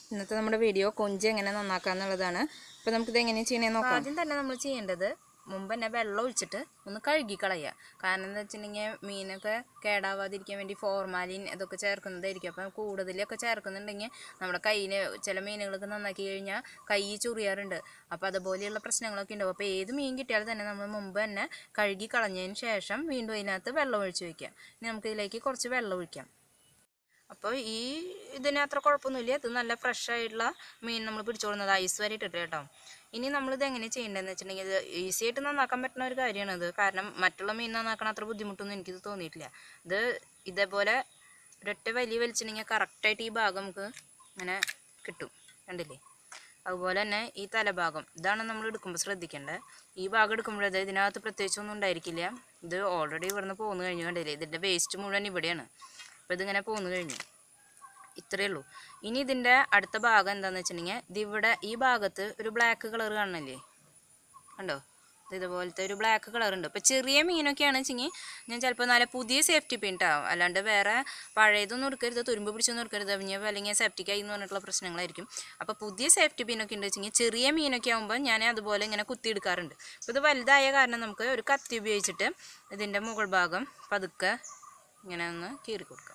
ഇന്നത്തെ നമ്മുടെ വീഡിയോ കൊഞ്ച് എങ്ങനെ നന്നാക്കാന്നുള്ളതാണ്. അപ്പോൾ നമുക്കിത് എങ്ങനെ ചെയ്യണമെന്ന് നോക്കാം. ആദ്യം തന്നെ നമ്മൾ ചെയ്യേണ്ടത് മുമ്പ് തന്നെ വെള്ളം ഒഴിച്ചിട്ട് ഒന്ന് കഴുകി കളയുക. കാരണം എന്താ വെച്ചിട്ടുണ്ടെങ്കിൽ മീനൊക്കെ കേടാവാതിരിക്കാൻ വേണ്ടി ഫോർമാലിൻ ഇതൊക്കെ ചേർക്കുന്നതായിരിക്കും. അപ്പം കൂടുതലൊക്കെ ചേർക്കുന്നുണ്ടെങ്കിൽ നമ്മുടെ കയ്യിൽ ചില മീനുകളൊക്കെ നന്നാക്കി കഴിഞ്ഞാൽ കൈ ചൊറിയാറുണ്ട്. അപ്പോൾ അതുപോലെയുള്ള പ്രശ്നങ്ങളൊക്കെ ഉണ്ടാവും. അപ്പോൾ ഏത് മീൻ കിട്ടിയാലും തന്നെ നമ്മൾ മുമ്പ് തന്നെ കഴുകി കളഞ്ഞതിന് ശേഷം വീണ്ടും അതിനകത്ത് വെള്ളം ഒഴിച്ച് വയ്ക്കുക. ഇനി നമുക്കിതിലേക്ക് കുറച്ച് വെള്ളം ഒഴിക്കാം. അപ്പോൾ ഇതിന് അത്ര കുഴപ്പമൊന്നുമില്ല. ഇത് നല്ല ഫ്രഷ് ആയിട്ടുള്ള മീൻ നമ്മൾ പിടിച്ചോളുന്നത് ഐസ് വരെ ഇട്ടിട്ട് കേട്ടോ. ഇനി നമ്മളിത് എങ്ങനെ ചെയ്യേണ്ടതെന്ന് വെച്ചിട്ടുണ്ടെങ്കിൽ ഇത് ഈസി ആയിട്ട് നന്നാക്കാൻ പറ്റുന്ന ഒരു കാര്യമാണിത്. കാരണം മറ്റുള്ള മീൻ നന്നാക്കണ അത്ര ബുദ്ധിമുട്ടൊന്നും എനിക്കിത് തോന്നിയിട്ടില്ല. ഇതേപോലെ ഒരൊറ്റ വലിച്ചിട്ടുണ്ടെങ്കിൽ കറക്റ്റായിട്ട് ഈ ഭാഗം നമുക്ക് ഇങ്ങനെ കിട്ടും. കണ്ടില്ലേ? അതുപോലെ തന്നെ ഈ തലഭാഗം ഇതാണ് നമ്മൾ എടുക്കുമ്പോൾ ശ്രദ്ധിക്കേണ്ടത്. ഈ ഭാഗം എടുക്കുമ്പോഴത് ഇതിനകത്ത് പ്രത്യേകിച്ചൊന്നും ഉണ്ടായിരിക്കില്ല. ഇത് ഓൾറെഡി ഇവിടുന്ന് പോന്നു കഴിഞ്ഞു. കണ്ടില്ലേ? ഇതിൻ്റെ വേസ്റ്റ് മുഴുവൻ ഇവിടെയാണ്. അപ്പോൾ ഇതിങ്ങനെ പോന്നു കഴിഞ്ഞു. ഇത്രയേ ഉള്ളൂ. ഇനി ഇതിൻ്റെ അടുത്ത ഭാഗം എന്താണെന്ന് വെച്ചിട്ടുണ്ടെങ്കിൽ ഇവിടെ ഈ ഭാഗത്ത് ഒരു ബ്ലാക്ക് കളർ കാണണില്ലേ? കണ്ടോ? ഇതുപോലത്തെ ഒരു ബ്ലാക്ക് കളർ ഉണ്ട്. ഇപ്പോൾ ചെറിയ മീനൊക്കെയാണ് വെച്ചെങ്കിൽ ഞാൻ ചിലപ്പോൾ നല്ല പുതിയ സേഫ്റ്റി പിൻ ഉണ്ടാവും. അല്ലാണ്ട് വേറെ പഴയതൊന്നും എടുക്കരുത്, തുരുമ്പ് പിടിച്ചൊന്നും എടുക്കരുത്. അല്ലെങ്കിൽ സെപ്റ്റിക്കായി എന്ന് പറഞ്ഞിട്ടുള്ള പ്രശ്നങ്ങളായിരിക്കും. അപ്പോൾ പുതിയ സേഫ്റ്റി പിന്നൊക്കെ ഉണ്ട് വെച്ചെങ്കിൽ ചെറിയ മീനൊക്കെ ആകുമ്പോൾ ഞാൻ അതുപോലെ ഇങ്ങനെ കുത്തിയെടുക്കാറുണ്ട്. അപ്പോൾ ഇത് വലുതായ കാരണം നമുക്ക് ഒരു കത്തി ഉപയോഗിച്ചിട്ട് ഇതിൻ്റെ മുകൾ ഭാഗം പതുക്കെ ഇങ്ങനെ ഒന്ന് കീറി കൊടുക്കാം.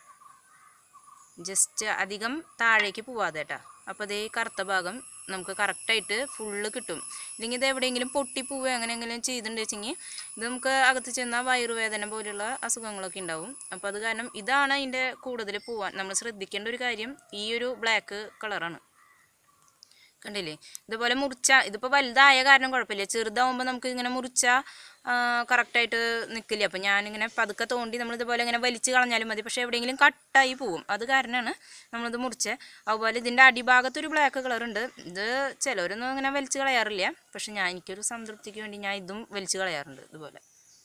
ജസ്റ്റ് അധികം താഴേക്ക് പോവാതെ കേട്ടോ. അപ്പോൾ അതേ കറുത്ത ഭാഗം നമുക്ക് കറക്റ്റായിട്ട് ഫുള്ള് കിട്ടും. ഇല്ലെങ്കിൽ ഇത് എവിടെയെങ്കിലും പൊട്ടിപ്പോവുക അങ്ങനെയെങ്കിലും ചെയ്തിട്ടുണ്ട് വെച്ചെങ്കിൽ ഇത് നമുക്ക് അകത്ത് ചെന്നാൽ വയറുവേദന പോലെയുള്ള അസുഖങ്ങളൊക്കെ ഉണ്ടാവും. അപ്പോൾ അത് കാരണം ഇതാണ് അതിൻ്റെ കൂടുതൽ പോവാൻ നമ്മൾ ശ്രദ്ധിക്കേണ്ട ഒരു കാര്യം. ഈ ഒരു ബ്ലാക്ക് കളറാണ്. കണ്ടില്ലേ? ഇതുപോലെ ഇതിപ്പോൾ വലുതായ കാരണം കുഴപ്പമില്ല. ചെറുതാവുമ്പോൾ നമുക്ക് ഇങ്ങനെ കറക്റ്റായിട്ട് നിൽക്കില്ല. അപ്പോൾ ഞാനിങ്ങനെ പതുക്കെ തോണ്ടി നമ്മളിതുപോലെ ഇങ്ങനെ വലിച്ച് കളഞ്ഞാലും മതി. പക്ഷേ എവിടെയെങ്കിലും കട്ടായി പോവും. അത് കാരണമാണ് നമ്മളിത് മുറിച്ചത്. അതുപോലെ ഇതിൻ്റെ അടിഭാഗത്തൊരു ബ്ലാക്ക് കളറുണ്ട്. ഇത് ചിലവരൊന്നും ഇങ്ങനെ വലിച്ച് കളയാറില്ല. പക്ഷെ എനിക്കൊരു സംതൃപ്തിക്ക് വേണ്ടി ഞാൻ ഇതും വലിച്ച് കളയാറുണ്ട്. ഇതുപോലെ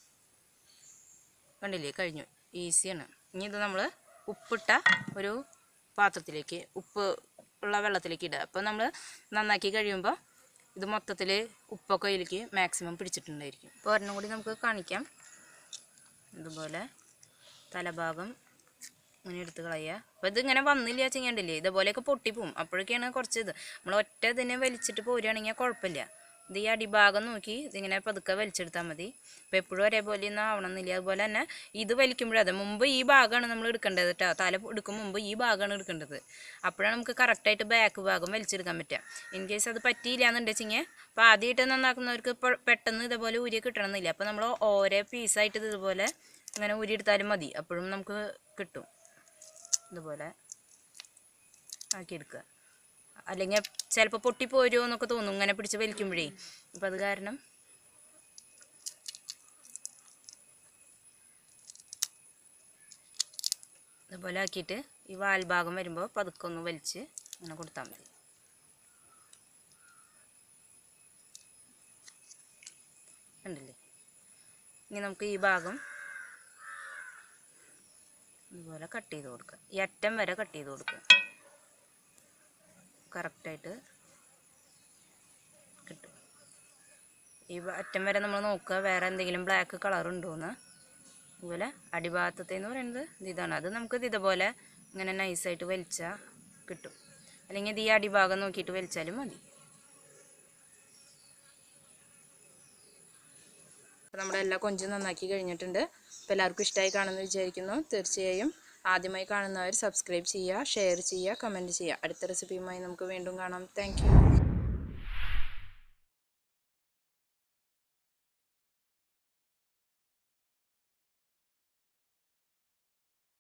കണ്ടില്ലേ? കഴിഞ്ഞു. ഈസിയാണ്. ഇനി ഇത് നമ്മൾ ഉപ്പിട്ട ഒരു പാത്രത്തിലേക്ക് ഉപ്പ് ഉള്ള വെള്ളത്തിലേക്ക് ഇടുക. അപ്പോൾ നമ്മൾ നന്നാക്കി കഴിയുമ്പോൾ ഇത് മൊത്തത്തിൽ ഉപ്പൊക്കെ അതിലേക്ക് മാക്സിമം പിടിച്ചിട്ടുണ്ടായിരിക്കും. അപ്പോൾ ഒരെണ്ണം കൂടി നമുക്ക് കാണിക്കാം. ഇതുപോലെ തലഭാഗം ഇങ്ങനെ എടുത്ത് കളയുക. അപ്പോൾ ഇതിങ്ങനെ വന്നില്ല ചെയ്യണ്ടില്ലേ? ഇതുപോലെയൊക്കെ പൊട്ടിപ്പോവും. അപ്പോഴൊക്കെയാണ് കുറച്ച് നമ്മൾ ഒറ്റ ഇതിനെ വലിച്ചിട്ട് പോരുകയാണെങ്കിൽ കുഴപ്പമില്ല. ഇത് ഈ അടിഭാഗം നോക്കി ഇതിങ്ങനെ പതുക്കെ വലിച്ചെടുത്താൽ മതി. അപ്പോൾ എപ്പോഴും ഒരേപോലെ ഒന്നും ആവണമെന്നില്ല. അതുപോലെ തന്നെ ഇത് വലിക്കുമ്പോഴത് മുമ്പ് ഈ ഭാഗമാണ് നമ്മൾ എടുക്കേണ്ടത് കേട്ടോ. തല എടുക്കും മുമ്പ് ഈ ഭാഗമാണ് എടുക്കേണ്ടത്. അപ്പോഴാണ് നമുക്ക് കറക്റ്റായിട്ട് ബാക്ക് ഭാഗം വലിച്ചെടുക്കാൻ പറ്റുക. ഇൻ കേസ് അത് പറ്റിയില്ല എന്നുണ്ടെങ്കിൽ അപ്പോൾ ആദ്യമായിട്ട് നന്നാക്കുന്നവർക്ക് പെട്ടെന്ന് ഇതേപോലെ ഊരി കിട്ടണമെന്നില്ല. അപ്പോൾ നമ്മൾ ഓരോ പീസായിട്ട് ഇതുപോലെ ഇങ്ങനെ ഊരിയെടുത്താലും മതി. അപ്പോഴും നമുക്ക് കിട്ടും. ഇതുപോലെ ആക്കിയെടുക്കുക. അല്ലെങ്കിൽ ചിലപ്പോൾ പൊട്ടിപ്പോരുമോ എന്നൊക്കെ തോന്നും ഇങ്ങനെ പിടിച്ച് വലിക്കുമ്പോഴേ. അപ്പം അത് കാരണം ഇതുപോലെ ആക്കിയിട്ട് ഈ വാൽഭാഗം വരുമ്പോൾ പതുക്കെ ഒന്ന് വലിച്ച് ഇങ്ങനെ കൊടുത്താൽ മതി. കണ്ടില്ലേ? ഇനി നമുക്ക് ഈ ഭാഗം ഇതുപോലെ കട്ട് ചെയ്ത് കൊടുക്കുക. ഈ അറ്റം വരെ കട്ട് ചെയ്ത് കൊടുക്കുക. കറക്റ്റായിട്ട് കിട്ടും. ഈ അറ്റം വരെ നമ്മൾ നോക്കുക വേറെ എന്തെങ്കിലും ബ്ലാക്ക് കളർ ഉണ്ടോയെന്ന്. അതുപോലെ അടിഭാഗത്തേന്ന് പറയുന്നത് ഇതാണ്. അത് നമുക്ക് ഇതുപോലെ ഇങ്ങനെ നൈസായിട്ട് വലിച്ചാൽ കിട്ടും. അല്ലെങ്കിൽ ഇത് ഈ അടിഭാഗം നോക്കിയിട്ട് വലിച്ചാലും മതി. അപ്പോൾ നമ്മുടെ എല്ലാ കൊഞ്ചും നന്നാക്കി കഴിഞ്ഞിട്ടുണ്ട്. അപ്പോൾ എല്ലാവർക്കും ഇഷ്ടമായി കാണുമെന്ന് വിചാരിക്കുന്നു. തീർച്ചയായും ആദ്യമായി കാണുന്നവർ സബ്സ്ക്രൈബ് ചെയ്യുക, ഷെയർ ചെയ്യുക, കമൻറ്റ് ചെയ്യുക. അടുത്ത റെസിപ്പിയുമായി നമുക്ക് വീണ്ടും കാണാം. Thank U.